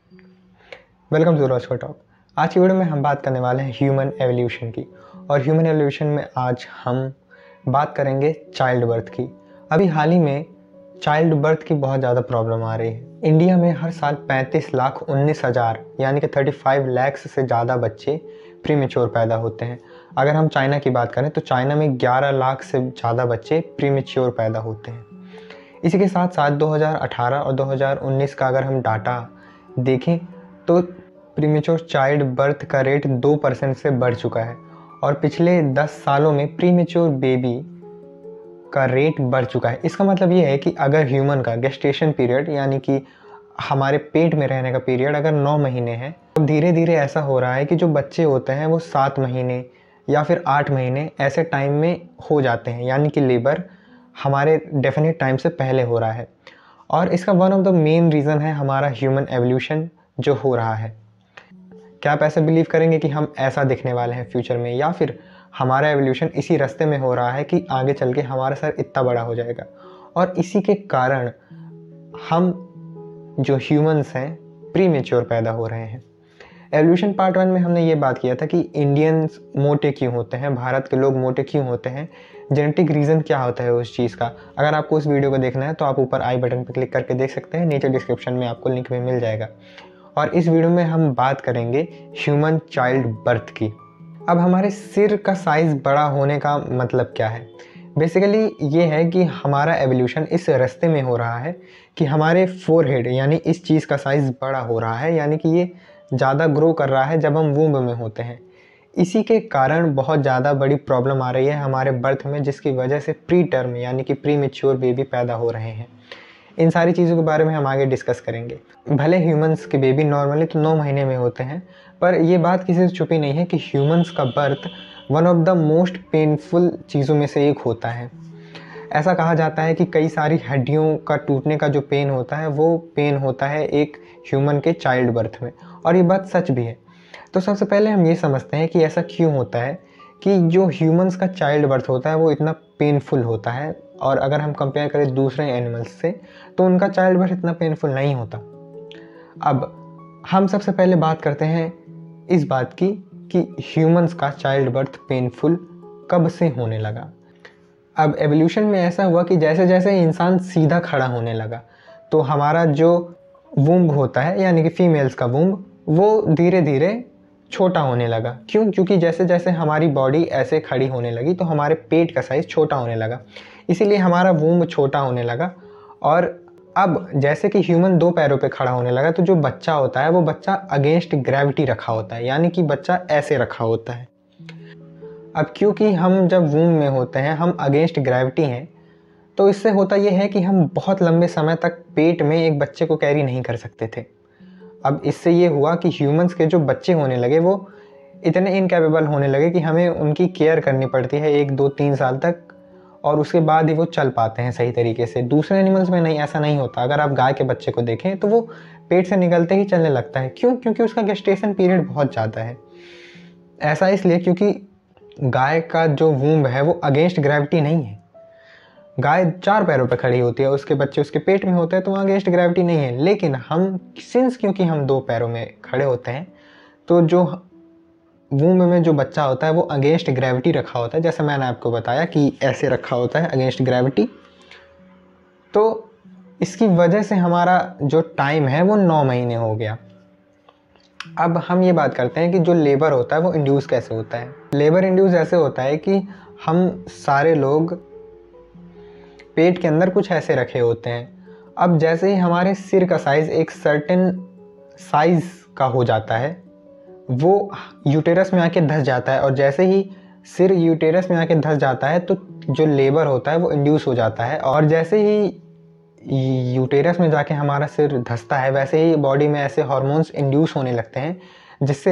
Welcome to Roscoe talk. आज की video में हम बात करने वाले हैं ह्यूमन एवोल्यूशन की। और ह्यूमन एवोल्यूशन में आज हम बात करेंगे चाइल्ड बर्थ की। अभी हाल ही में चाइल्ड बर्थ की बहुत ज़्यादा प्रॉब्लम आ रही है। इंडिया में हर साल 35,19,000 यानी कि 35 लैक्स से ज़्यादा बच्चे प्रीमेच्योर पैदा होते हैं। अगर हम चाइना की बात करें तो चाइना में 11 लाख से ज़्यादा बच्चे प्रीमेच्योर पैदा होते हैं। इसी के साथ साथ 2018 और 2019 का अगर हम डाटा देखें तो प्रीमेच्योर चाइल्ड बर्थ का रेट 2% से बढ़ चुका है और पिछले 10 सालों में प्रीमेच्योर बेबी का रेट बढ़ चुका है। इसका मतलब ये है कि अगर ह्यूमन का गेस्टेशन पीरियड यानी कि हमारे पेट में रहने का पीरियड अगर 9 महीने है तो धीरे धीरे ऐसा हो रहा है कि जो बच्चे होते हैं वो 7 महीने या फिर 8 महीने ऐसे टाइम में हो जाते हैं, यानी कि लेबर हमारे डेफिनेट टाइम से पहले हो रहा है। और इसका one of the main reason है हमारा ह्यूमन एवोल्यूशन जो हो रहा है। क्या आप ऐसे बिलीव करेंगे कि हम ऐसा दिखने वाले हैं फ्यूचर में, या फिर हमारा एवोल्यूशन इसी रास्ते में हो रहा है कि आगे चल के हमारा सर इतना बड़ा हो जाएगा और इसी के कारण हम जो ह्यूमंस हैं प्रीमेच्योर पैदा हो रहे हैं। एवोल्यूशन पार्ट 1 में हमने ये बात किया था कि इंडियंस मोटे क्यों होते हैं, भारत के लोग मोटे क्यों होते हैं, जेनेटिक रीज़न क्या होता है उस चीज़ का। अगर आपको उस वीडियो को देखना है तो आप ऊपर आई बटन पर क्लिक करके देख सकते हैं, नीचे डिस्क्रिप्शन में आपको लिंक भी मिल जाएगा। और इस वीडियो में हम बात करेंगे ह्यूमन चाइल्ड बर्थ की। अब हमारे सिर का साइज़ बड़ा होने का मतलब क्या है? बेसिकली ये है कि हमारा एवोल्यूशन इस रास्ते में हो रहा है कि हमारे फोरहेड यानी इस चीज़ का साइज़ बड़ा हो रहा है, यानी कि ये ज़्यादा ग्रो कर रहा है जब हम वूम्ब में होते हैं। इसी के कारण बहुत ज़्यादा बड़ी प्रॉब्लम आ रही है हमारे बर्थ में, जिसकी वजह से प्री टर्म यानी कि प्री मेच्योर बेबी पैदा हो रहे हैं। इन सारी चीज़ों के बारे में हम आगे डिस्कस करेंगे। भले ह्यूमंस के बेबी नॉर्मली तो 9 महीने में होते हैं, पर ये बात किसी से छुपी नहीं है कि ह्यूमंस का birth one of the most painful चीज़ों में से एक होता है। ऐसा कहा जाता है कि कई सारी हड्डियों का टूटने का जो पेन होता है वो पेन होता है एक ह्यूमन के चाइल्ड बर्थ में, और ये बात सच भी है। तो सबसे पहले हम ये समझते हैं कि ऐसा क्यों होता है कि जो ह्यूमंस का चाइल्ड बर्थ होता है वो इतना पेनफुल होता है, और अगर हम कंपेयर करें दूसरे एनिमल्स से तो उनका चाइल्ड बर्थ इतना पेनफुल नहीं होता। अब हम सबसे पहले बात करते हैं इस बात की कि ह्यूमंस का चाइल्ड बर्थ पेनफुल कब से होने लगा। अब एवोल्यूशन में ऐसा हुआ कि जैसे जैसे इंसान सीधा खड़ा होने लगा तो हमारा जो वूम्ब होता है यानी कि फीमेल्स का वूम्ब वो धीरे धीरे छोटा होने लगा। क्यों? क्योंकि जैसे जैसे हमारी बॉडी ऐसे खड़ी होने लगी तो हमारे पेट का साइज़ छोटा होने लगा, इसीलिए हमारा वूम्ब छोटा होने लगा। और अब जैसे कि ह्यूमन 2 पैरों पे खड़ा होने लगा तो जो बच्चा होता है वो बच्चा अगेंस्ट ग्रेविटी रखा होता है, यानी कि बच्चा ऐसे रखा होता है। अब क्योंकि हम जब वूम्ब में होते हैं हम अगेंस्ट ग्रेविटी हैं, तो इससे होता ये है कि हम बहुत लंबे समय तक पेट में एक बच्चे को कैरी नहीं कर सकते थे। अब इससे ये हुआ कि ह्यूमंस के जो बच्चे होने लगे वो इतने इनकेपेबल होने लगे कि हमें उनकी केयर करनी पड़ती है 1 2 3 साल तक, और उसके बाद ही वो चल पाते हैं सही तरीके से। दूसरे एनिमल्स में नहीं, ऐसा नहीं होता। अगर आप गाय के बच्चे को देखें तो वो पेट से निकलते ही चलने लगता है। क्यों? क्योंकि उसका गेस्टेशन पीरियड बहुत ज़्यादा है। ऐसा इसलिए क्योंकि गाय का जो वूम्ब है वो अगेंस्ट ग्रेविटी नहीं है। गाय 4 पैरों पर खड़ी होती है, उसके बच्चे उसके पेट में होते हैं तो वहाँ अगेंस्ट ग्रेविटी नहीं है। लेकिन हम क्योंकि हम 2 पैरों में खड़े होते हैं तो जो वूम्ब में जो बच्चा होता है वो अगेंस्ट ग्रेविटी रखा होता है, जैसे मैंने आपको बताया कि ऐसे रखा होता है अगेंस्ट ग्रेविटी। तो इसकी वजह से हमारा जो टाइम है वो 9 महीने हो गया। अब हम ये बात करते हैं कि जो लेबर होता है वो इंड्यूस कैसे होता है। लेबर इंड्यूस ऐसे होता है कि हम सारे लोग पेट के अंदर कुछ ऐसे रखे होते हैं। अब जैसे ही हमारे सिर का साइज़ एक सर्टेन साइज़ का हो जाता है वो यूटेरस में आके धंस जाता है, और जैसे ही सिर यूटेरस में आके धंस जाता है तो जो लेबर होता है वो इंड्यूस हो जाता है। और जैसे ही यूटेरस में जाके हमारा सिर धंसता है वैसे ही बॉडी में ऐसे हार्मोन्स इंड्यूस होने लगते हैं जिससे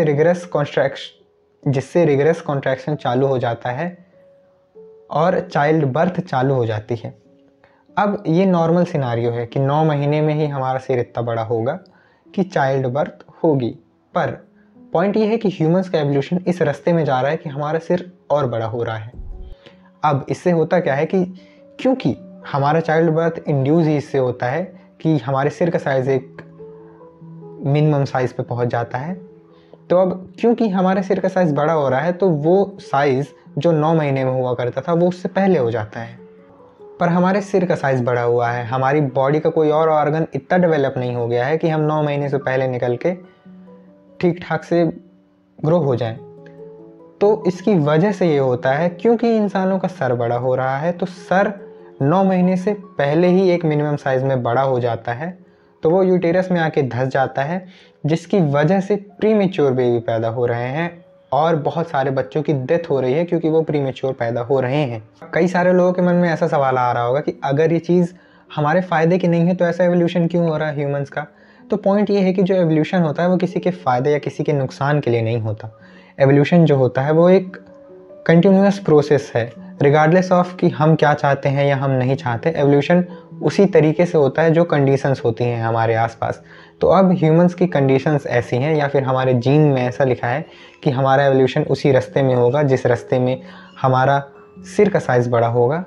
रिगरस कॉन्ट्रैक्शन चालू हो जाता है और चाइल्ड बर्थ चालू हो जाती है। अब ये नॉर्मल सिनारियो है कि 9 महीने में ही हमारा सिर इतना बड़ा होगा कि चाइल्ड बर्थ होगी। पर पॉइंट ये है कि ह्यूमंस का एवोल्यूशन इस रास्ते में जा रहा है कि हमारा सिर और बड़ा हो रहा है। अब इससे होता क्या है कि क्योंकि हमारा चाइल्ड बर्थ इंड्यूस ही इससे होता है कि हमारे सिर का साइज़ एक मिनिमम साइज़ पे पहुंच जाता है। तो अब क्योंकि हमारे सिर का साइज़ बड़ा हो रहा है तो वो साइज़ जो 9 महीने में हुआ करता था वो उससे पहले हो जाता है। पर हमारे सिर का साइज़ बढ़ा हुआ है, हमारी बॉडी का कोई और ऑर्गन इतना डेवलप नहीं हो गया है कि हम 9 महीने से पहले निकल के ठीक ठाक से ग्रो हो जाएं। तो इसकी वजह से ये होता है क्योंकि इंसानों का सर बड़ा हो रहा है, तो सर 9 महीने से पहले ही एक मिनिमम साइज़ में बड़ा हो जाता है, तो वो यूटेरस में आके धंस जाता है, जिसकी वजह से प्रीमेच्योर बेबी पैदा हो रहे हैं और बहुत सारे बच्चों की डेथ हो रही है क्योंकि वो प्रीमेच्योर पैदा हो रहे हैं। कई सारे लोगों के मन में ऐसा सवाल आ रहा होगा कि अगर ये चीज़ हमारे फ़ायदे की नहीं है तो ऐसा एवोल्यूशन क्यों हो रहा है ह्यूमंस का। तो पॉइंट ये है कि जो एवोल्यूशन होता है वो किसी के फ़ायदे या किसी के नुकसान के लिए नहीं होता। एवोल्यूशन जो होता है वो एक कंटिन्यूस प्रोसेस है, रिगार्डलेस ऑफ कि हम क्या चाहते हैं या हम नहीं चाहते। एवोल्यूशन उसी तरीके से होता है जो कंडीशंस होती हैं हमारे आसपास। तो अब ह्यूमंस की कंडीशंस ऐसी हैं या फिर हमारे जीन में ऐसा लिखा है कि हमारा एवोल्यूशन उसी रास्ते में होगा जिस रास्ते में हमारा सिर का साइज़ बड़ा होगा,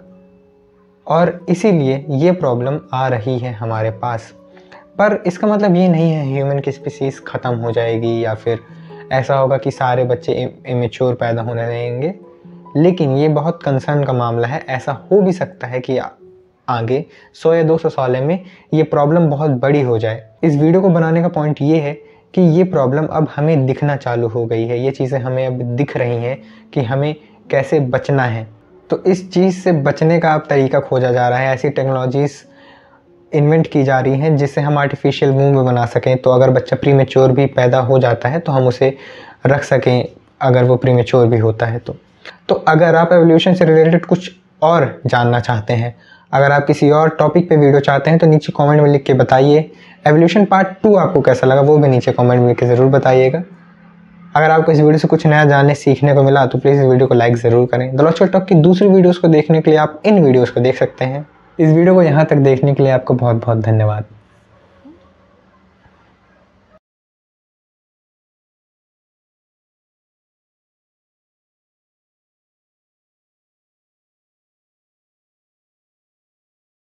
और इसीलिए ये प्रॉब्लम आ रही है हमारे पास। पर इसका मतलब ये नहीं है ह्यूमन की स्पीसीज़ ख़त्म हो जाएगी या फिर ऐसा होगा कि सारे बच्चे इमेच्योर पैदा होने लगेंगे, लेकिन ये बहुत कंसर्न का मामला है। ऐसा हो भी सकता है कि आगे 100 या 200 साल में ये प्रॉब्लम बहुत बड़ी हो जाए। इस वीडियो को बनाने का पॉइंट ये है कि ये प्रॉब्लम अब हमें दिखना चालू हो गई है, ये चीज़ें हमें अब दिख रही हैं कि हमें कैसे बचना है। तो इस चीज़ से बचने का अब तरीका खोजा जा रहा है, ऐसी टेक्नोलॉजीज़ इन्वेंट की जा रही हैं जिससे हम आर्टिफिशियल वूम्ब बना सकें। तो अगर बच्चा प्रीमेच्योर भी पैदा हो जाता है तो हम उसे रख सकें अगर वो प्रीमेच्योर भी होता है तो अगर आप एवोल्यूशन से रिलेटेड कुछ और जानना चाहते हैं, अगर आप किसी और टॉपिक पे वीडियो चाहते हैं तो नीचे कमेंट में लिख के बताइए। एवोल्यूशन पार्ट 2 आपको कैसा लगा वो भी नीचे कमेंट में लिख के ज़रूर बताइएगा। अगर आपको इस वीडियो से कुछ नया जानने सीखने को मिला तो प्लीज़ इस वीडियो को लाइक ज़रूर करें। द लॉजिकल टॉक की दूसरी वीडियोज़ को देखने के लिए आप इन वीडियोज़ को देख सकते हैं। इस वीडियो को यहाँ तक देखने के लिए आपको बहुत बहुत धन्यवाद।